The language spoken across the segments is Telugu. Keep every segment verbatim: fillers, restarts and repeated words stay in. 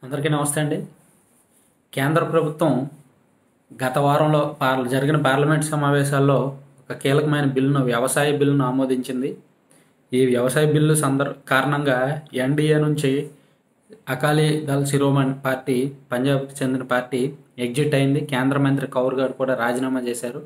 అందరికీ నమస్తే అండి. కేంద్ర ప్రభుత్వం గత వారంలో పార్ జరిగిన పార్లమెంట్ సమావేశాల్లో ఒక కీలకమైన బిల్లును వ్యవసాయ బిల్లును ఆమోదించింది. ఈ వ్యవసాయ బిల్లు సందర్ కారణంగా ఎన్డీఏ నుంచి అకాలీ దళ్ శిరోమణి పార్టీ, పంజాబ్కి చెందిన పార్టీ ఎగ్జిట్ అయింది. కేంద్ర మంత్రి కౌర్ గారు కూడా రాజీనామా చేశారు.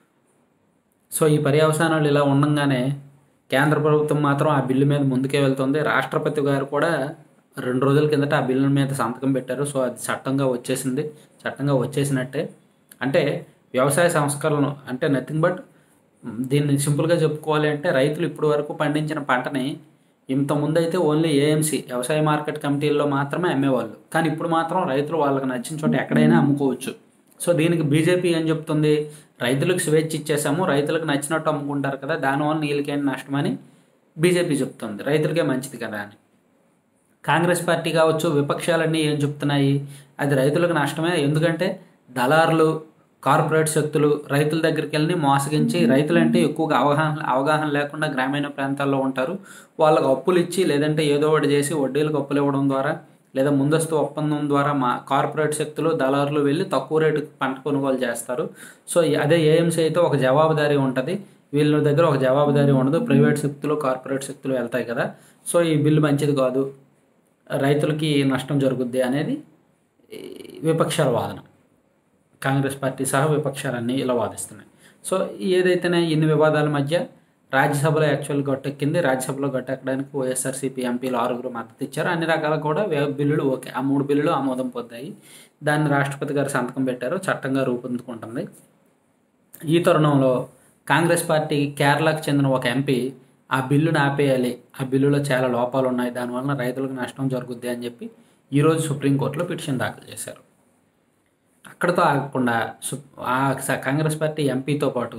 సో ఈ పర్యవసానాలు ఇలా ఉండగానే కేంద్ర ప్రభుత్వం మాత్రం ఆ బిల్లు మీద ముందుకే వెళ్తుంది. రాష్ట్రపతి గారు కూడా రెండు రోజుల కిందట ఆ బిల్లు మీద సంతకం పెట్టారు. సో అది చట్టంగా వచ్చేసింది, చట్టంగా వచ్చేసినట్టే. అంటే వ్యవసాయ సంస్కరణలు అంటే నథింగ్ బట్, దీన్ని సింపుల్గా చెప్పుకోవాలి అంటే రైతులు ఇప్పటి వరకు పండించిన పంటని ఇంతకుముందు అయితే ఓన్లీ ఏఎంసీ వ్యవసాయ మార్కెట్ కమిటీల్లో మాత్రమే అమ్మేవాళ్ళు, కానీ ఇప్పుడు మాత్రం రైతులు వాళ్ళకి నచ్చిన చోట ఎక్కడైనా అమ్ముకోవచ్చు. సో దీనికి బీజేపీ ఏం చెప్తుంది, రైతులకు స్వేచ్ఛ ఇచ్చేసాము, రైతులకు నచ్చినట్టు అమ్ముకుంటారు కదా, దానివల్ల నీళ్ళకేంటి నష్టమని బీజేపీ చెప్తుంది. రైతులకే మంచిది కదా అని. కాంగ్రెస్ పార్టీ కావచ్చు, విపక్షాలన్నీ ఏం చెప్తున్నాయి, అది రైతులకు నష్టమే. ఎందుకంటే దళారులు, కార్పొరేట్ శక్తులు రైతుల దగ్గరికి వెళ్ళి మోసగించి, రైతులంటే ఎక్కువగా అవగాహన అవగాహన లేకుండా గ్రామీణ ప్రాంతాల్లో ఉంటారు. వాళ్ళకు అప్పులు ఇచ్చి లేదంటే ఏదో ఒకటి చేసి వడ్డీలకు అప్పులు ఇవ్వడం ద్వారా లేదా ముందస్తు ఒప్పందం ద్వారా మా కార్పొరేట్ శక్తులు, దళారులు వెళ్ళి తక్కువ రేటుకి పంట కొనుగోలు చేస్తారు. సో అదే ఏఎంసీ అయితే ఒక జవాబుదారీ ఉంటుంది, వీళ్ళ దగ్గర ఒక జవాబుదారీ ఉండదు. ప్రైవేట్ శక్తులు, కార్పొరేట్ శక్తులు వెళ్తాయి కదా. సో ఈ బిల్లు మంచిది కాదు, రైతులకి నష్టం జరుగుద్ది అనేది విపక్షాల వాదన. కాంగ్రెస్ పార్టీ సహా విపక్షాలన్నీ ఇలా వాదిస్తున్నాయి. సో ఏదైతేనే ఇన్ని వివాదాల మధ్య రాజ్యసభలో యాక్చువల్ గట్టెక్కింది. రాజ్యసభలో గట్టెక్కడానికి వైఎస్ఆర్సీపీ ఎంపీలు ఆరుగురు మద్దతు ఇచ్చారు. అన్ని రకాల కూడా బిల్లులు ఓకే, ఆ మూడు బిల్లులు ఆమోదం పొందాయి. దాన్ని రాష్ట్రపతి గారు సంతకం పెట్టారు, చట్టంగా రూపొందుకుంటుంది. ఈ తరుణంలో కాంగ్రెస్ పార్టీ కేరళకు చెందిన ఒక ఎంపీ ఆ బిల్లును ఆపేయాలి, ఆ బిల్లులో చాలా లోపాలు ఉన్నాయి, దానివల్ల రైతులకు నష్టం జరుగుద్ది అని చెప్పి ఈరోజు సుప్రీంకోర్టులో పిటిషన్ దాఖలు చేశారు. అక్కడితో ఆగకుండా ఆ కాంగ్రెస్ పార్టీ ఎంపీతో పాటు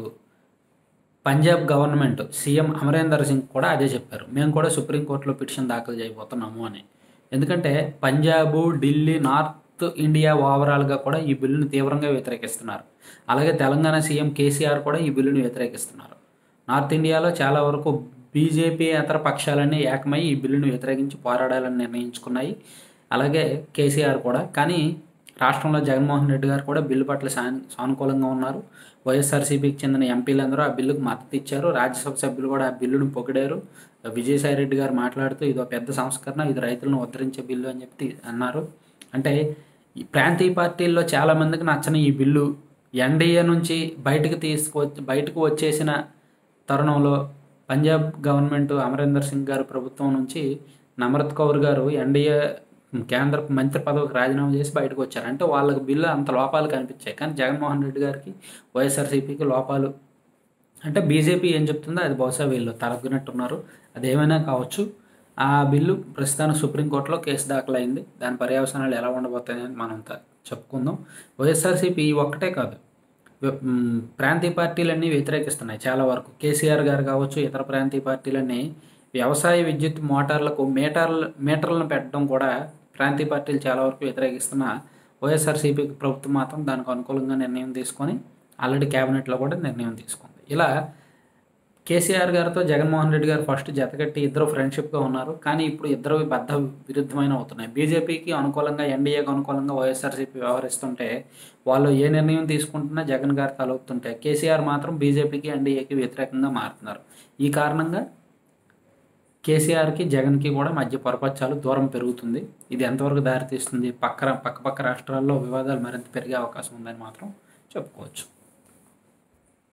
పంజాబ్ గవర్నమెంట్ సీఎం అమరేందర్ సింగ్ కూడా అదే చెప్పారు, మేము కూడా సుప్రీంకోర్టులో పిటిషన్ దాఖలు చేయబోతున్నాము అని. ఎందుకంటే పంజాబు, ఢిల్లీ, నార్త్ ఇండియా ఓవరాల్గా కూడా ఈ బిల్లును తీవ్రంగా వ్యతిరేకిస్తున్నారు. అలాగే తెలంగాణ సీఎం కేసీఆర్ కూడా ఈ బిల్లును వ్యతిరేకిస్తున్నారు. నార్త్ ఇండియాలో చాలా వరకు బీజేపీ ఇతర పక్షాలన్నీ ఏకమై ఈ బిల్లును వ్యతిరేకించి పోరాడాలని నిర్ణయించుకున్నాయి. అలాగే కేసీఆర్ కూడా. కానీ రాష్ట్రంలో జగన్మోహన్ రెడ్డి గారు కూడా బిల్లు పట్ల సానుకూలంగా ఉన్నారు. వైఎస్ఆర్సీపీకి చెందిన ఎంపీలందరూ ఆ బిల్లుకు మద్దతు ఇచ్చారు. రాజ్యసభ సభ్యులు కూడా ఆ బిల్లును పొగిడారు. విజయసాయి రెడ్డి గారు మాట్లాడుతూ ఇదో పెద్ద సంస్కరణ, ఇది రైతులను ఉద్ధరించే బిల్లు అని చెప్పి అన్నారు. అంటే ఈ ప్రాంతీయ పార్టీల్లో చాలామందికి నచ్చని ఈ బిల్లు ఎన్డీఏ నుంచి బయటకు తీసుకొచ్చి బయటకు వచ్చేసిన తరుణంలో పంజాబ్ గవర్నమెంట్ అమరేందర్ సింగ్ గారు ప్రభుత్వం నుంచి నమ్రత్ కౌర్ గారు ఎన్డీఏ కేంద్ర మంత్రి పదవికి రాజీనామా చేసి బయటకు వచ్చారు. అంటే వాళ్ళకి బిల్లు అంత లోపాలు కనిపించాయి. కానీ జగన్మోహన్ రెడ్డి గారికి, వైఎస్ఆర్సీపీకి లోపాలు అంటే బీజేపీ ఏం చెప్తుందో అది బహుశా వీళ్ళు తలగ్గినట్టున్నారు. అదేమైనా కావచ్చు. ఆ బిల్లు ప్రస్తుతానికి సుప్రీంకోర్టులో కేసు దాఖలైంది. దాని పర్యవసానాలు ఎలా ఉండబోతాయని మనం చెప్పుకుందాం. వైఎస్ఆర్సీపీ ఒక్కటే కాదు, ప్రాంతీయ పార్టీలన్నీ వ్యతిరేకిస్తున్నాయి చాలా వరకు. కేసీఆర్ గారు కావచ్చు, ఇతర ప్రాంతీయ పార్టీలన్నీ వ్యవసాయ విద్యుత్ మోటార్లకు మీటర్ల మీటర్లను పెట్టడం కూడా ప్రాంతీయ పార్టీలు చాలా వరకు వ్యతిరేకిస్తున్న వైఎస్ఆర్సీపీ ప్రభుత్వం మాత్రం దానికి అనుకూలంగా నిర్ణయం తీసుకొని ఆల్రెడీ క్యాబినెట్లో కూడా నిర్ణయం తీసుకుంది. ఇలా కేసీఆర్ గారితో జగన్మోహన్ రెడ్డి గారు ఫస్ట్ జతకట్టి ఇద్దరు ఫ్రెండ్షిప్గా ఉన్నారు. కానీ ఇప్పుడు ఇద్దరు బద్ధ విరుద్ధమైన అవుతున్నాయి. బీజేపీకి అనుకూలంగా, ఎన్డీఏకి అనుకూలంగా వైఎస్ఆర్సీపీ వ్యవహరిస్తుంటే వాళ్ళు ఏ నిర్ణయం తీసుకుంటున్నా జగన్ గారు తలవుతుంటే కేసీఆర్ మాత్రం బీజేపీకి, ఎన్డీఏకి వ్యతిరేకంగా మారుతున్నారు. ఈ కారణంగా కేసీఆర్కి, జగన్కి కూడా మధ్య పొరపచ్చాలు దూరం పెరుగుతుంది. ఇది ఎంతవరకు దారితీస్తుంది, పక్క పక్క పక్క రాష్ట్రాల్లో వివాదాలు మరింత పెరిగే అవకాశం ఉందని మాత్రం చెప్పుకోవచ్చు.